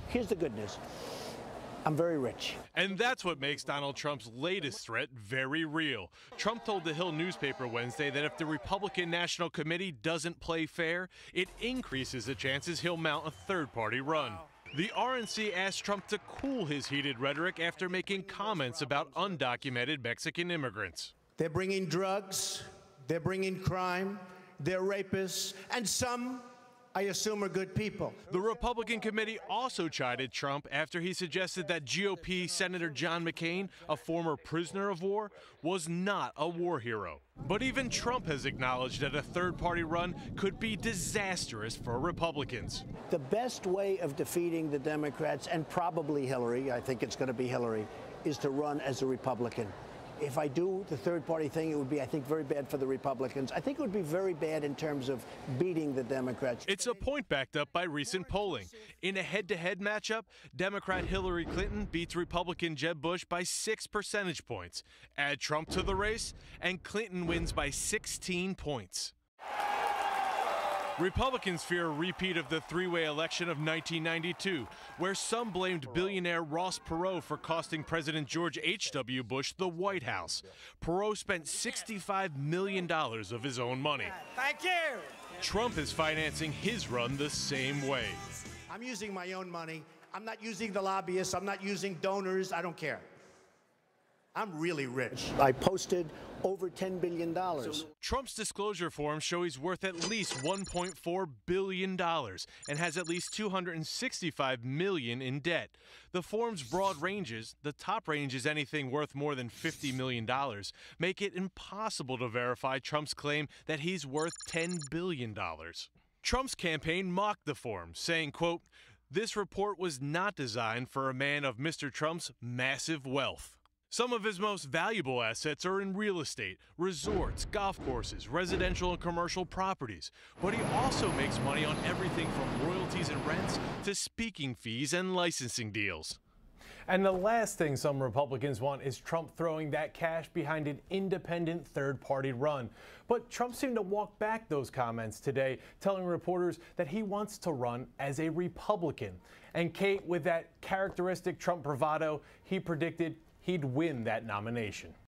Here's the good news. I'm very rich. And that's what makes Donald Trump's latest threat very real. Trump told the Hill newspaper Wednesday that if the Republican National Committee doesn't play fair, it increases the chances he'll mount a third-party run. The RNC asked Trump to cool his heated rhetoric after making comments about undocumented Mexican immigrants. They're bringing drugs, they're bringing crime, they're rapists, and some, I assume, are good people. The Republican committee also chided Trump after he suggested that GOP Senator John McCain, a former prisoner of war, was not a war hero. But even Trump has acknowledged that a third-party run could be disastrous for Republicans. The best way of defeating the Democrats, and probably Hillary, I think it's going to be Hillary, is to run as a Republican. If I do the third-party thing, it would be, I think, very bad for the Republicans. I think it would be very bad in terms of beating the Democrats. It's a point backed up by recent polling. In a head-to-head matchup, Democrat Hillary Clinton beats Republican Jeb Bush by 6 percentage points. Add Trump to the race, and Clinton wins by 16 points. Republicans fear a repeat of the three-way election of 1992, where some blamed billionaire Ross Perot for costing President George H.W. Bush the White House. Perot spent $65 million of his own money. Thank you. Trump is financing his run the same way. I'm using my own money. I'm not using the lobbyists. I'm not using donors. I don't care. I'm really rich. I posted over $10 billion. Trump's disclosure forms show he's worth at least $1.4 billion and has at least $265 million in debt. The form's broad ranges, the top range is anything worth more than $50 million, make it impossible to verify Trump's claim that he's worth $10 billion. Trump's campaign mocked the form, saying, quote, "This report was not designed for a man of Mr. Trump's massive wealth." Some of his most valuable assets are in real estate, resorts, golf courses, residential and commercial properties. But he also makes money on everything from royalties and rents to speaking fees and licensing deals. And the last thing some Republicans want is Trump throwing that cash behind an independent third-party run. But Trump seemed to walk back those comments today, telling reporters that he wants to run as a Republican. And Kate, with that characteristic Trump bravado, he predicted he'd win that nomination.